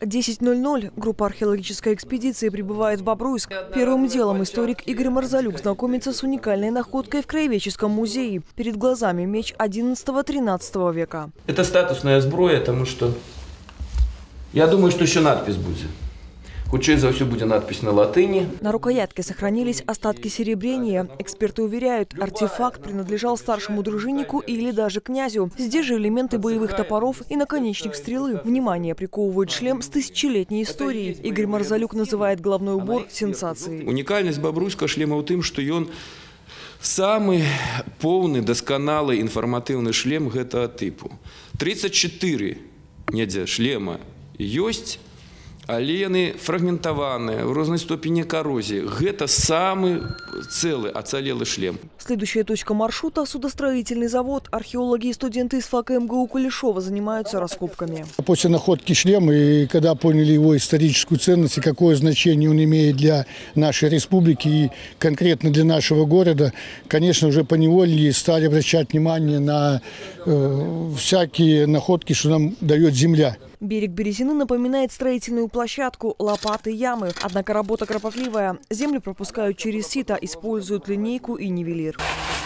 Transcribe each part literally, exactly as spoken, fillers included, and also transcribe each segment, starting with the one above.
десять ноль ноль группа археологической экспедиции прибывает в Бобруйск. Первым делом историк Игорь Марзалюк знакомится с уникальной находкой в краеведческом музее. Перед глазами меч одиннадцатого-тринадцатого века. Это статусная зброя, потому что я думаю, что еще надпись будет. Худшее за все будет надпись на латыни. На рукоятке сохранились остатки серебрения. Эксперты уверяют, артефакт принадлежал старшему дружиннику или даже князю. Здесь же элементы боевых топоров и наконечник стрелы. Внимание приковывает шлем с тысячелетней историей. Игорь Марзалюк называет головной убор сенсацией. Уникальность бобруйского шлема в том, что он самый полный, досконалый информативный шлем этого типа. тридцать четыре недзе шлема есть. Але яны фрагментаваныя, в рознай ступені коррозии. Это самый целый, оцалелый шлем. Следующая точка маршрута – судостроительный завод. Археологи и студенты из фака эм гэ у Кулешова занимаются раскопками. После находки шлема и когда поняли его историческую ценность и какое значение он имеет для нашей республики и конкретно для нашего города, конечно, уже поневоле стали обращать внимание на э, всякие находки, что нам дает земля. Берег Березины напоминает строительную площадку, лопаты, ямы. Однако работа кропотливая. Землю пропускают через сито, используют линейку и нивелир.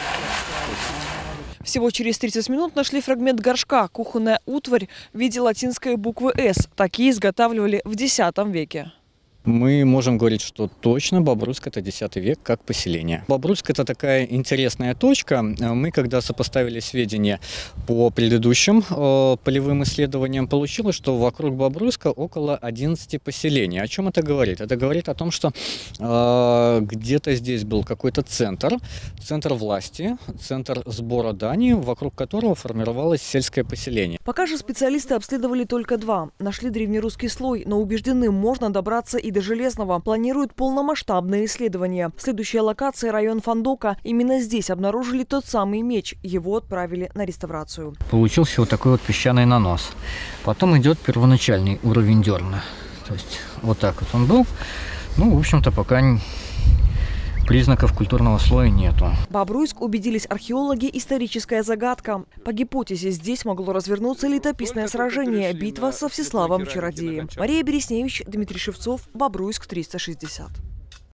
Всего через тридцать минут нашли фрагмент горшка, кухонная утварь в виде латинской буквы «С». Такие изготавливали в десятом веке. Мы можем говорить, что точно Бобруйск – это десятый век как поселение. Бобруйск – это такая интересная точка. Мы, когда сопоставили сведения по предыдущим э, полевым исследованиям, получилось, что вокруг Бобруйска около одиннадцати поселений. О чем это говорит? Это говорит о том, что э, где-то здесь был какой-то центр, центр власти, центр сбора дани, вокруг которого формировалось сельское поселение. Пока же специалисты обследовали только два. Нашли древнерусский слой, но убеждены, можно добраться и до Железного. Планируют полномасштабное исследование. Следующая локация – район Фандока. Именно здесь обнаружили тот самый меч. Его отправили на реставрацию. Получился вот такой вот песчаный нанос. Потом идет первоначальный уровень дерна. То есть вот так вот он был. Ну, в общем-то, пока признаков культурного слоя нету. Бобруйск, убедились археологи, историческая загадка. По гипотезе, здесь могло развернуться летописное сражение – битва со Всеславом Чародеем. Мария Бересневич, Дмитрий Шевцов, Бобруйск триста шестьдесят.